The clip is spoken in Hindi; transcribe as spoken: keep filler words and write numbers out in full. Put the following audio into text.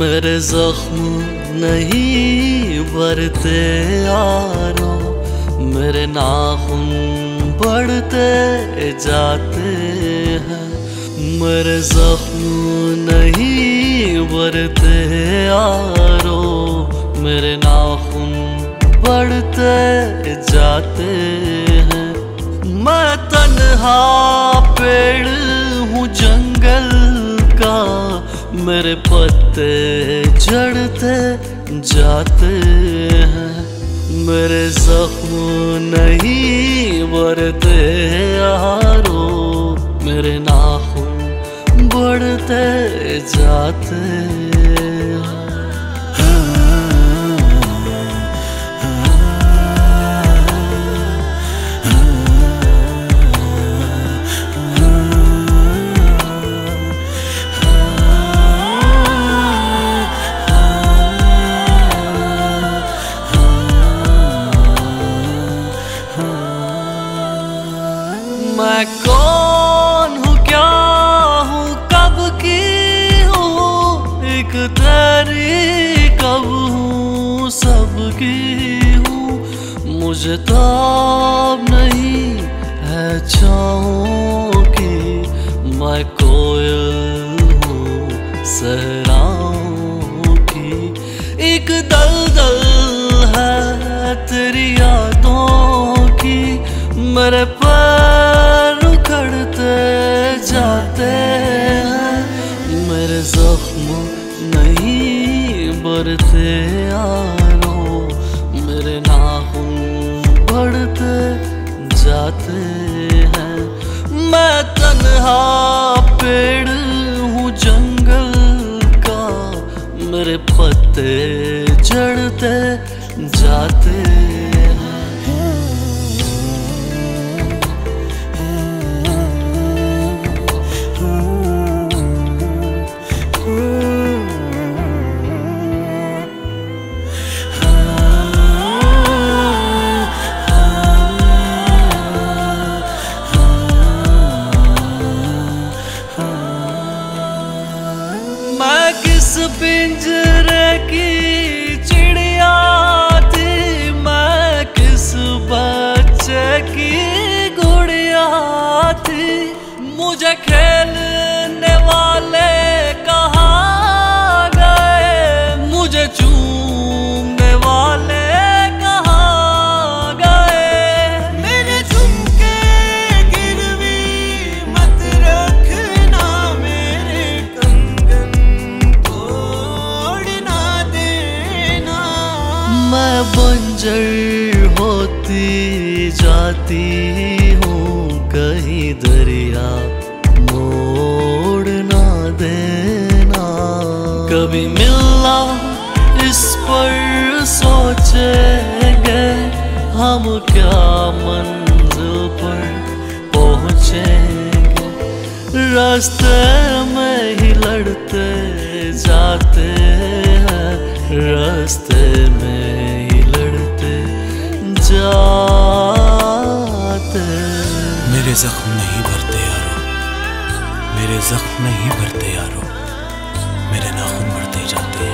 मेरे जख्म नहीं भरते यारो, मेरे नाखून बढ़ते जाते हैं। मेरे जख्म नहीं भरते यारो, मेरे नाखून बढ़ते जाते हैं। मैं तन्हा पेड़ हूँ जंगल का, मेरे पत्ते झड़ते जाते हैं। मेरे जख्म नहीं भरते यारो, मेरे नाखून बढ़ते जाते हैं। मैं कौन हूँ, क्या हूँ, कब की हूँ, एक तेरी कब हूँ, सबकी हूँ। मुझे ताब नहीं है छाँव की, मैं कोयल हूँ सहराओं की। एक दलदल है तेरी यादों की, मेरे पैर उखड़ते जाते हैं। मेरे जख्म नहीं भरते यारो, मेरे नाखून बढ़ते जाते हैं। मैं तन्हा पेड़ हूँ जंगल का, मेरे पत्ते झड़ते जाते हैं। मैं किस पिंजरे की चिड़िया थी, मैं किस बच्चे की गुड़िया थी। मुझे खेलने वाले कहाँ गए, मुझे चूमने वाले कहाँ गए। मेरे झुमके गिरवी मत रखना, मेरे मैं बंजर होती जाती हूँ, कहीं दरिया मोड़ ना देना। कभी मिलना इस पर सोचेंगे, हम क्या मंजिल पर पहुँचेंगे। रास्ते में ही लड़ते जाते हैं, रास्ते में ही लड़ते जाते। मेरे जख्म नहीं भरते यारो, मेरे जख्म नहीं भरते यारो, मेरे नाखून बढ़ते जाते।